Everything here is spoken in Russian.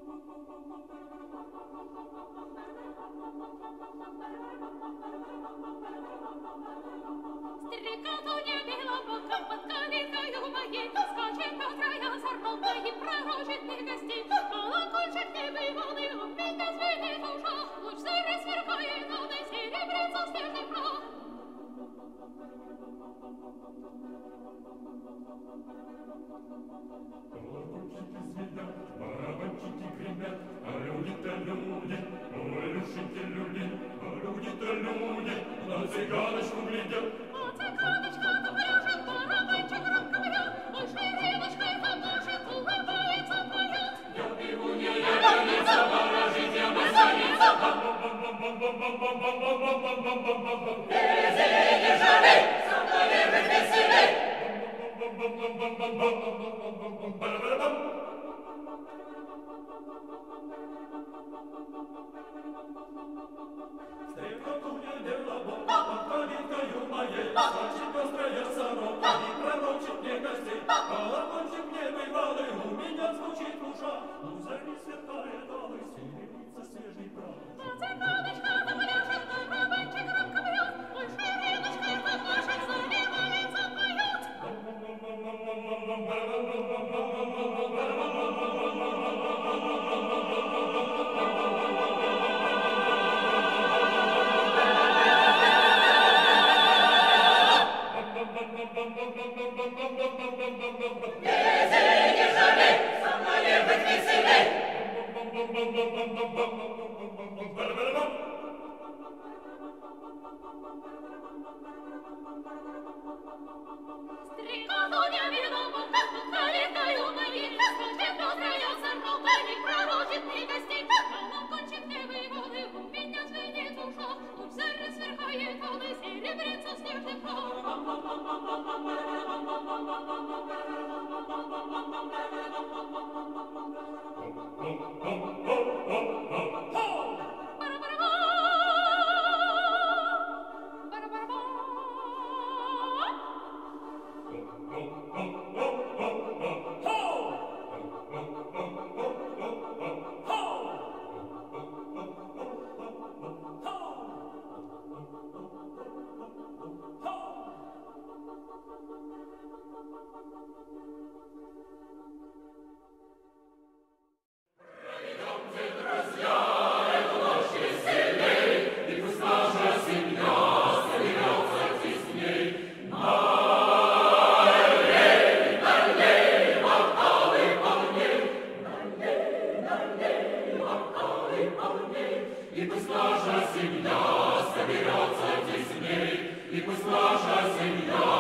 Стрекоту не била бока под калиткою моей, скачет по краям сорвал мои пророченных гостей. Колокольчик не выволны, у меня звенит в ушах, луч зари сверкает, он и серебрится в снежный прах. Колокольчики звенят, барабанчики гремят, а люди-то люди, ой, люди, а люди-то люди, на цыганочку глядят. А цыганочка-то пляшет, барабанчик громко бьет, ой, шириночкой-то машет, улыбается, поет. Я пивунья, я певица, ворожить я мастерица. Веселей, жалей, со мной быть веселей. Стрекоту не била бока под калиткою моей, скачет пестрая сорока и пророчит мне гостей. Колокольчик не бывалый у меня звучит в ушах, у зари сверкает алый, серебрится свежий прах. А цыганочка-то пляшет, барабанчик громко бьет, ой, шириночкой-то машет, заливается, поет. Веселей, не жалей, со мной быть веселей. Стрекоту не била бока под калиткою моей, скачет пестрая сорока и пророчит мне гостей. Колокольчик не выволны, у меня звенит в ушах, луч зари сверкает, он и серебрится в снежный прах. И пусть наша семья соберется тесней, и пусть наша семья